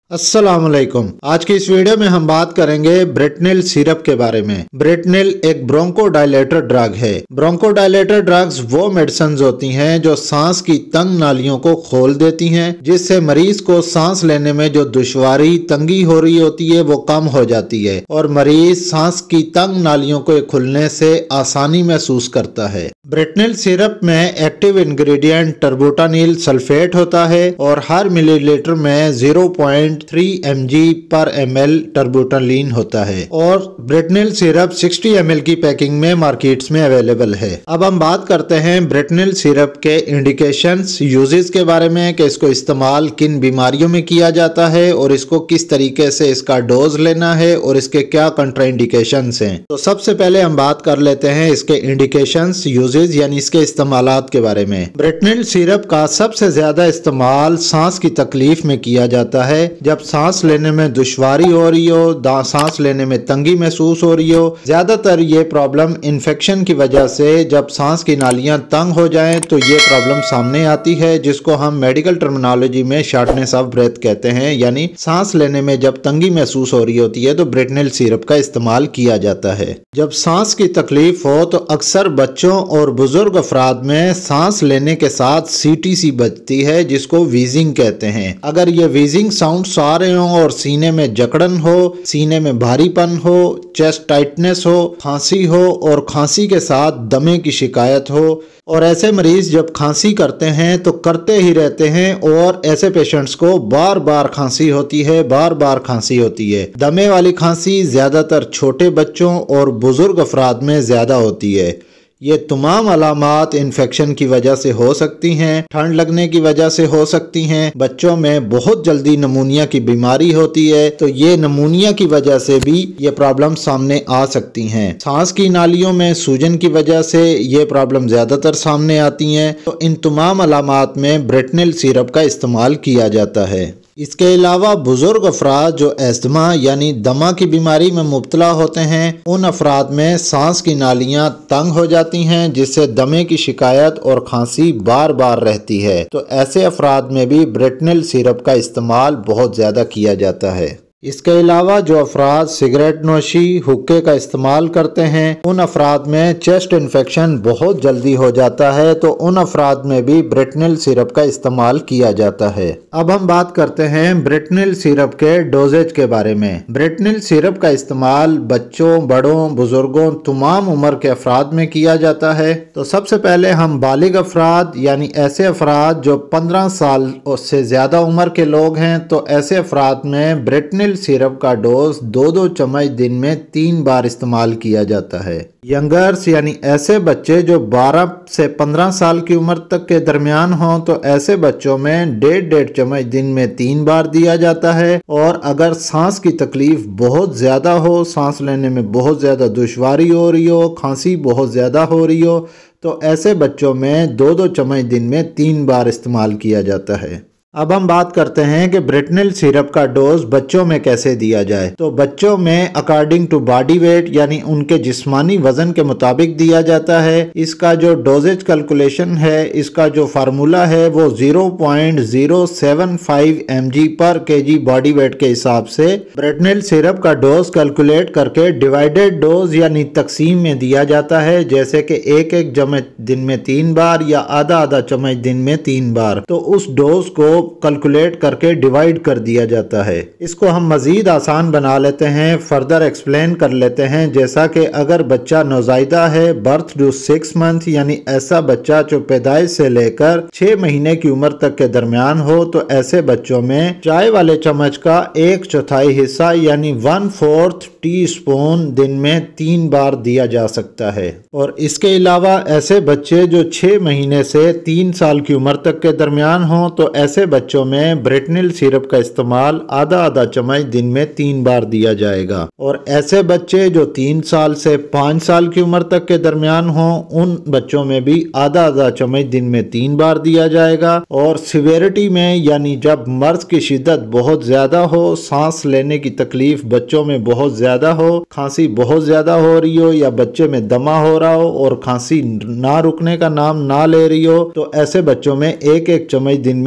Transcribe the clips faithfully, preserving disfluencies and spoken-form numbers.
अस्सलामुअलैकुम। आज की इस वीडियो में हम बात करेंगे ब्रेटनिल सिरप के बारे में। ब्रेटनिल एक ब्रोंकोडायलेटर ड्रग है। ब्रोंकोडायलेटर ड्रग्स वो मेडिसिन होती हैं जो सांस की तंग नालियों को खोल देती हैं, जिससे मरीज को सांस लेने में जो दुश्वारी तंगी हो रही होती है वो कम हो जाती है और मरीज सांस की तंग नालियों को खुलने से आसानी महसूस करता है। ब्रेटनिल सिरप में एक्टिव इंग्रेडिएंट टर्बुटानिल सल्फेट होता है और हर मिलीलीटर में zero point three M G पर एम एल टर्बुटालिन होता है और ब्रेटनिल सिरप साठ एम एल की पैकिंग में मार्केट्स में अवेलेबल है। अब हम बात करते हैं ब्रेटनिल सिरप के इंडिकेशंस, यूजेस के बारे में कि इसको इस्तेमाल किन बीमारियों में किया जाता है और इसको किस तरीके से इसका डोज लेना है और इसके क्या कंट्राइंडिकेशंस हैं। तो सबसे पहले हम बात कर लेते हैं इसके इंडिकेशंस, यूजेस यानी इसके इस्तेमालात के बारे में। ब्रेटनिल सिरप का सबसे ज्यादा इस्तेमाल सांस की तकलीफ में किया जाता है। जब सांस लेने में दुश्वारी हो रही हो, सांस लेने में तंगी महसूस हो रही हो, ज्यादातर ये प्रॉब्लम इन्फेक्शन की वजह से जब सांस की नालियां तंग हो जाएं तो ये प्रॉब्लम सामने आती है, जिसको हम मेडिकल टर्मिनोलॉजी में शॉर्टनेस ऑफ ब्रेथ कहते हैं। यानी सांस लेने में जब तंगी महसूस हो रही होती है तो ब्रेटनिल सिरप का इस्तेमाल किया जाता है। जब सांस की तकलीफ हो तो अक्सर बच्चों और बुजुर्ग अफराद में सांस लेने के साथ सीटीसी बजती है, जिसको वीजिंग कहते हैं। अगर ये वीजिंग साउंड आ रहे हो और सीने में जकड़न हो, सीने में भारीपन हो, चेस्ट टाइटनेस हो, खांसी हो और खांसी के साथ दमे की शिकायत हो, और ऐसे मरीज जब खांसी करते हैं तो करते ही रहते हैं और ऐसे पेशेंट्स को बार बार खांसी होती है, बार बार खांसी होती है। दमे वाली खांसी ज्यादातर छोटे बच्चों और बुजुर्ग अफराद में ज्यादा होती है। ये तमाम अलामात इन्फेक्शन की वजह से हो सकती हैं, ठंड लगने की वजह से हो सकती हैं। बच्चों में बहुत जल्दी नमूनिया की बीमारी होती है तो ये नमूनिया की वजह से भी ये प्रॉब्लम सामने आ सकती हैं। सांस की नालियों में सूजन की वजह से ये प्रॉब्लम ज्यादातर सामने आती हैं। तो इन तमाम अलामात में ब्रेटनिल सिरप का इस्तेमाल किया जाता है। इसके अलावा बुजुर्ग अफराद जो एस्थमा यानी दमा की बीमारी में मुब्तला होते हैं, उन अफराद में सांस की नालियां तंग हो जाती हैं, जिससे दमे की शिकायत और खांसी बार बार रहती है। तो ऐसे अफराद में भी ब्रेटनिल सिरप का इस्तेमाल बहुत ज़्यादा किया जाता है। इसके अलावा जो अफराद सिगरेट नोशी, हुक्के का इस्तेमाल करते हैं, उन अफराद में चेस्ट इन्फेक्शन बहुत जल्दी हो जाता है, तो उन अफराद में भी ब्रेटनिल सिरप का इस्तेमाल किया जाता है। अब हम बात करते हैं ब्रेटनिल सिरप के डोजेज के बारे में। ब्रेटनिल सिरप का इस्तेमाल बच्चों, बड़ों, बुजुर्गों, तमाम उम्र के अफराद में किया जाता है। तो सबसे पहले हम बालिग अफराद यानी ऐसे अफराद जो पंद्रह साल से ज्यादा उम्र के लोग हैं, तो ऐसे अफराद में ब्रेटनिल सिरप का डोज दो दो चम्मच दिन में तीन बार इस्तेमाल किया जाता है। यंगर्स यानी ऐसे बच्चे जो बारह से पंद्रह साल की उम्र तक के दरमियान हों, तो ऐसे बच्चों में डेढ़ डेढ़ चम्मच दिन में तीन बार दिया जाता है। और अगर सांस की तकलीफ बहुत ज्यादा हो, सांस लेने में बहुत ज्यादा दुश्वारी हो रही हो, खांसी बहुत ज्यादा हो रही हो, तो ऐसे बच्चों में दो दो चम्मच दिन में तीन बार इस्तेमाल किया जाता है। अब हम बात करते हैं कि ब्रेटनिल सिरप का डोज बच्चों में कैसे दिया जाए। तो बच्चों में अकॉर्डिंग टू बॉडी वेट यानी उनके जिस्मानी वजन के मुताबिक दिया जाता है। इसका जो डोजेज कैलकुलेशन है, इसका जो फार्मूला है वो zero point zero seven five M G पर के जी बॉडी वेट के हिसाब से ब्रेटनिल सिरप का डोज कैलकुलेट करके डिवाइडेड डोज यानी तकसीम में दिया जाता है। जैसे कि एक एक चम्मच दिन में तीन बार या आधा आधा चम्मच दिन में तीन बार, तो उस डोज को कैलकुलेट करके डिवाइड कर दिया जाता है। इसको हम मजीद आसान बना लेते हैं, फर्दर एक्सप्लेन कर लेते हैं। जैसा कि अगर बच्चा नौजायदा है, बर्थ टू सिक्स मंथ यानी ऐसा बच्चा जो पैदाइश से लेकर छह महीने की उम्र तक के दरमियान हो, तो ऐसे बच्चों में चाय वाले चम्मच का एक चौथाई हिस्सा यानी वन फोर्थ टी स्पून दिन में तीन बार दिया जा सकता है। और इसके अलावा ऐसे बच्चे जो छह महीने से तीन साल की उम्र तक के दरमियान हो, तो ऐसे बच्चों में ब्रेटनिल सिरप का इस्तेमाल आधा आधा चम्मच दिन में तीन बार दिया जाएगा। और ऐसे बच्चे जो तीन साल से पाँच साल की उम्र तक के दरमियान हों, उन बच्चों में भी आधा आधा चम्मच दिन में तीन बार दिया जाएगा। और सिवियरिटी में यानी जब मर्ज की शिद्दत बहुत ज्यादा हो, सांस लेने की तकलीफ बच्चों में बहुत ज्यादा हो, खांसी बहुत ज्यादा हो रही हो या बच्चे में दमा हो रहा हो और खांसी ना रुकने का नाम ना ले रही हो, तो ऐसे बच्चों में एक एक चम्मच दिन में तीन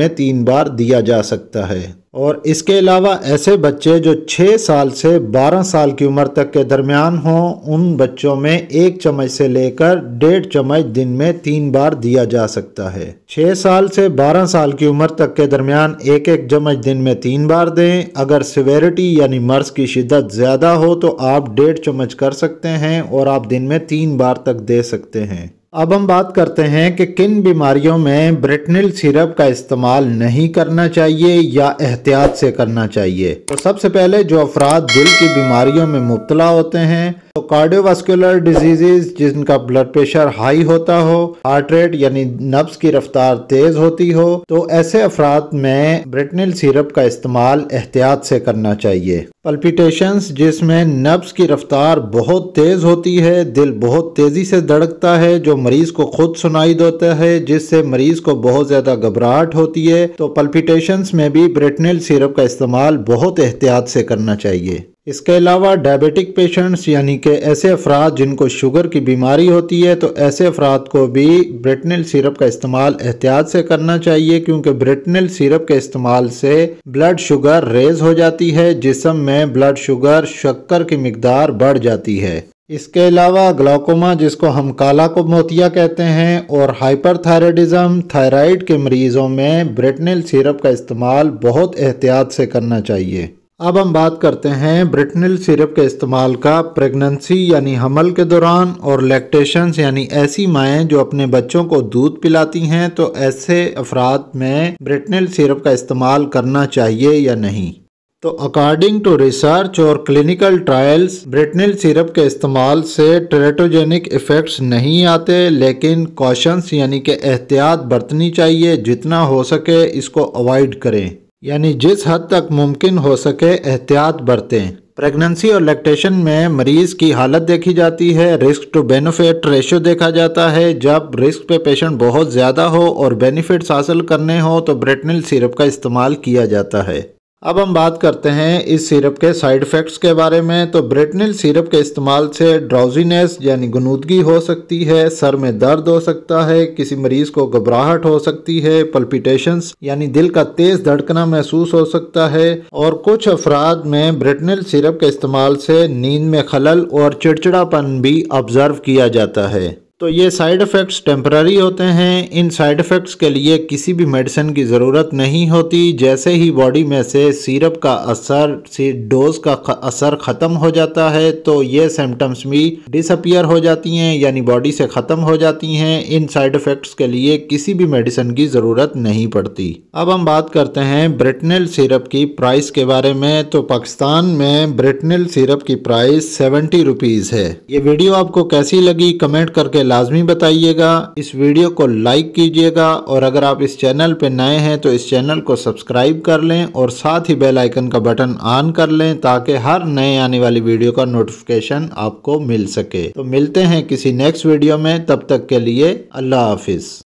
बार दिया जा सकता है। और इसके अलावा ऐसे बच्चे जो छः साल से बारह साल की उम्र तक के दरमियान हों, उन बच्चों में एक चम्मच से लेकर डेढ़ चम्मच दिन में तीन बार दिया जा सकता है। छः साल से बारह साल की उम्र तक के दरमियान एक एक चम्मच दिन में तीन बार दें। अगर सिवेरिटी यानी मर्ज की शिद्दत ज़्यादा हो तो आप डेढ़ चम्मच कर सकते हैं और आप दिन में तीन बार तक दे सकते हैं। अब हम बात करते हैं कि किन बीमारियों में ब्रेटनिल सिरप का इस्तेमाल नहीं करना चाहिए या एहतियात से करना चाहिए। तो सबसे पहले जो अफराद दिल की बीमारियों में मुब्तला होते हैं, तो कार्डियोवास्कुलर डिजीज़ जिनका ब्लड प्रेशर हाई होता हो, हार्ट रेट यानी नब्ज की रफ्तार तेज़ होती हो, तो ऐसे अफराद में ब्रेटनिल सिरप का इस्तेमाल एहतियात से करना चाहिए। पल्पिटेशंस जिसमें नब्ज की रफ्तार बहुत तेज़ होती है, दिल बहुत तेज़ी से धड़कता है जो मरीज़ को खुद सुनाई देता है, जिससे मरीज़ को बहुत ज़्यादा घबराहट होती है, तो पल्पिटेशंस में भी ब्रेटनिल सिरप का इस्तेमाल बहुत एहतियात से करना चाहिए। इसके अलावा डायबिटिक पेशेंट्स यानी कि ऐसे अफराद जिनको शुगर की बीमारी होती है, तो ऐसे अफराद को भी ब्रेटनिल सिरप का इस्तेमाल एहतियात से करना चाहिए, क्योंकि ब्रेटनिल सिरप के इस्तेमाल से ब्लड शुगर रेज हो जाती है, जिस्म में ब्लड शुगर शक्कर की मिकदार बढ़ जाती है। इसके अलावा ग्लाकोमा जिसको हम काला को मोतिया कहते हैं और हाइपरथायराइडिज्म थायराइड के मरीजों में ब्रेटनिल सिरप का इस्तेमाल बहुत एहतियात से करना चाहिए। अब हम बात करते हैं ब्रेटनिल सिरप के इस्तेमाल का प्रेगनेंसी यानी हमल के दौरान और लैक्टेशंस यानी ऐसी माएँ जो अपने बच्चों को दूध पिलाती हैं, तो ऐसे अफराद में ब्रेटनिल सिरप का इस्तेमाल करना चाहिए या नहीं। तो अकॉर्डिंग टू रिसर्च और क्लिनिकल ट्रायल्स ब्रेटनिल सिरप के इस्तेमाल से टेरेटोजेनिक इफ़ेक्ट्स नहीं आते, लेकिन कॉशंस यानी कि एहतियात बरतनी चाहिए। जितना हो सके इसको अवॉइड करें, यानी जिस हद तक मुमकिन हो सके एहतियात बरतें। प्रेगनेंसी और लैक्टेशन में मरीज़ की हालत देखी जाती है, रिस्क टू बेनिफिट रेशो देखा जाता है। जब रिस्क पे पेशेंट बहुत ज़्यादा हो और बेनिफिट्स हासिल करने हो तो ब्रेटनिल सिरप का इस्तेमाल किया जाता है। अब हम बात करते हैं इस सिरप के साइड इफ़ेक्ट्स के बारे में। तो ब्रेटनिल सिरप के इस्तेमाल से ड्राउजीनेस यानी गुनूदगी हो सकती है, सर में दर्द हो सकता है, किसी मरीज़ को घबराहट हो सकती है, पल्पिटेशंस यानी दिल का तेज़ धड़कना महसूस हो सकता है, और कुछ अफराद में ब्रेटनिल सिरप के इस्तेमाल से नींद में खलल और चिड़चिड़ापन भी ऑब्जर्व किया जाता है। तो ये साइड इफ़ेक्ट्स टेम्पररी होते हैं। इन साइड इफ़ेक्ट्स के लिए किसी भी मेडिसिन की ज़रूरत नहीं होती। जैसे ही बॉडी में से सिरप का असर से डोज का असर ख़त्म हो जाता है तो ये सिम्टम्स भी डिसअपियर हो जाती हैं, यानी बॉडी से ख़त्म हो जाती हैं। इन साइड इफ़ेक्ट्स के लिए किसी भी मेडिसिन की ज़रूरत नहीं पड़ती। अब हम बात करते हैं ब्रेटनिल सिरप की प्राइस के बारे में। तो पाकिस्तान में ब्रेटनिल सिरप की प्राइस सेवेंटी रुपीज़ है। ये वीडियो आपको कैसी लगी कमेंट करके लाजमी बताइएगा। इस वीडियो को लाइक कीजिएगा और अगर आप इस चैनल पे नए हैं तो इस चैनल को सब्सक्राइब कर लें और साथ ही बेल आइकन का बटन ऑन कर लें ताकि हर नए आने वाली वीडियो का नोटिफिकेशन आपको मिल सके। तो मिलते हैं किसी नेक्स्ट वीडियो में, तब तक के लिए अल्लाह हाफिज।